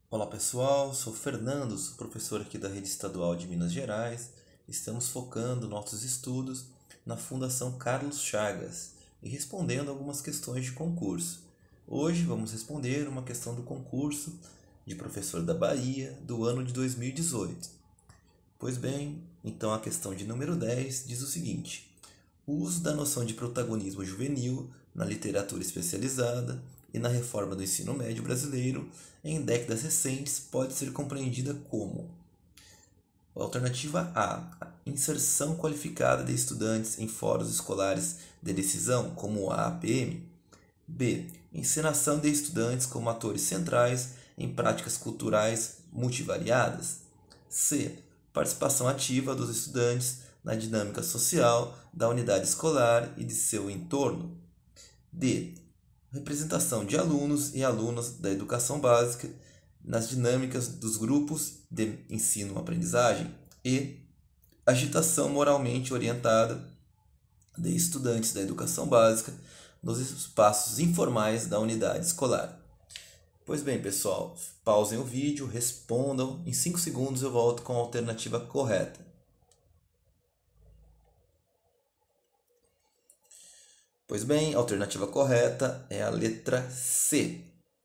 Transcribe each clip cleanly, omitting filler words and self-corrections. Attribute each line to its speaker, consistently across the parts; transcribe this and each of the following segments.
Speaker 1: Olá pessoal, sou Fernando, sou professor aqui da Rede Estadual de Minas Gerais. Estamos focando nossos estudos na Fundação Carlos Chagas e respondendo algumas questões de concurso. Hoje vamos responder uma questão do concurso de professor da Bahia do ano de 2018. Pois bem, então a questão de número 10 diz o seguinte: o uso da noção de protagonismo juvenil na literatura especializada e na reforma do ensino médio brasileiro em décadas recentes pode ser compreendida como: alternativa A, inserção qualificada de estudantes em fóruns escolares de decisão, como a APM. B, encenação de estudantes como atores centrais em práticas culturais multivariadas. C, participação ativa dos estudantes na dinâmica social da unidade escolar e de seu entorno. D, representação de alunos e alunas da educação básica nas dinâmicas dos grupos de ensino-aprendizagem. E agitação moralmente orientada de estudantes da educação básica nos espaços informais da unidade escolar. Pois bem, pessoal, pausem o vídeo, respondam. Em 5 segundos eu volto com a alternativa correta. Pois bem, a alternativa correta é a letra C.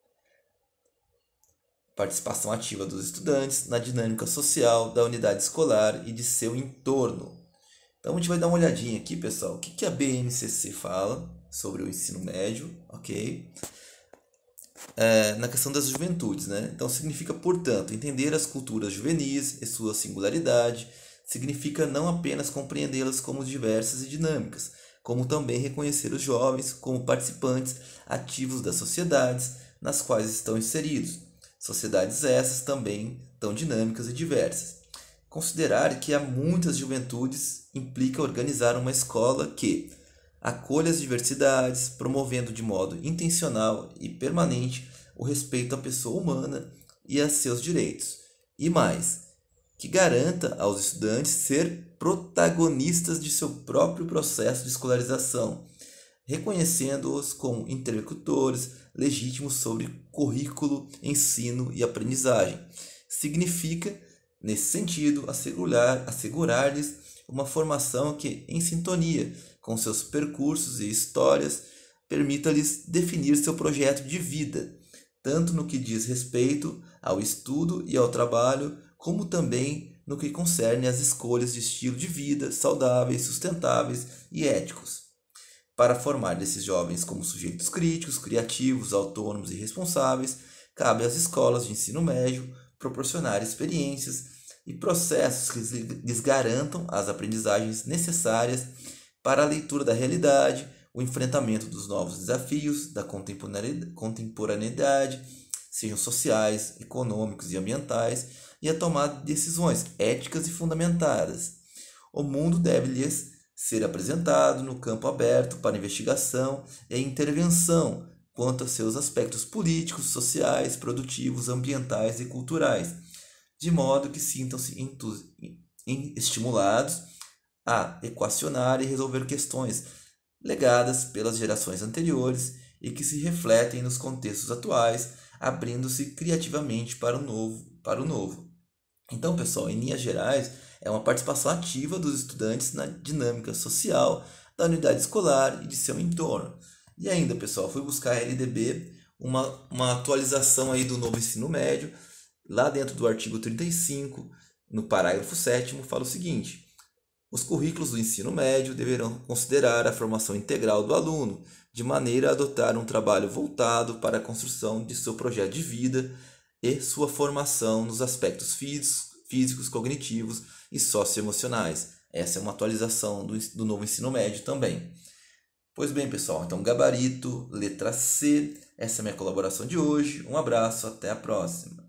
Speaker 1: Participação ativa dos estudantes na dinâmica social da unidade escolar e de seu entorno. Então a gente vai dar uma olhadinha aqui, pessoal, o que a BNCC fala sobre o ensino médio, ok? Na questão das juventudes, né? Então significa, portanto, entender as culturas juvenis e sua singularidade, significa não apenas compreendê-las como diversas e dinâmicas, como também reconhecer os jovens como participantes ativos das sociedades nas quais estão inseridos, sociedades essas também tão dinâmicas e diversas. Considerar que há muitas juventudes implica organizar uma escola que acolha as diversidades, promovendo de modo intencional e permanente o respeito à pessoa humana e a seus direitos. E mais, que garanta aos estudantes ser protagonistas de seu próprio processo de escolarização, reconhecendo-os como interlocutores legítimos sobre currículo, ensino e aprendizagem. Significa, nesse sentido, assegurar-lhes uma formação que, em sintonia com seus percursos e histórias, permita-lhes definir seu projeto de vida, tanto no que diz respeito ao estudo e ao trabalho, como também no que concerne às escolhas de estilo de vida saudáveis, sustentáveis e éticos. Para formar esses jovens como sujeitos críticos, criativos, autônomos e responsáveis, cabe às escolas de ensino médio proporcionar experiências e processos que lhes garantam as aprendizagens necessárias para a leitura da realidade, o enfrentamento dos novos desafios da contemporaneidade, sejam sociais, econômicos e ambientais, e a tomada de decisões éticas e fundamentadas. O mundo deve lhes ser apresentado no campo aberto para investigação e intervenção quanto a seus aspectos políticos, sociais, produtivos, ambientais e culturais, de modo que sintam-se estimulados a equacionar e resolver questões legadas pelas gerações anteriores e que se refletem nos contextos atuais, abrindo-se criativamente para o novo. Então, pessoal, em linhas gerais, é uma participação ativa dos estudantes na dinâmica social da unidade escolar e de seu entorno. E ainda, pessoal, fui buscar a LDB, uma atualização aí do novo ensino médio. Lá dentro do artigo 35, no parágrafo 7º, fala o seguinte: os currículos do ensino médio deverão considerar a formação integral do aluno, de maneira a adotar um trabalho voltado para a construção de seu projeto de vida e sua formação nos aspectos físicos, cognitivos e socioemocionais. Essa é uma atualização do novo ensino médio também. Pois bem, pessoal, então gabarito, letra C, essa é a minha colaboração de hoje. Um abraço, até a próxima.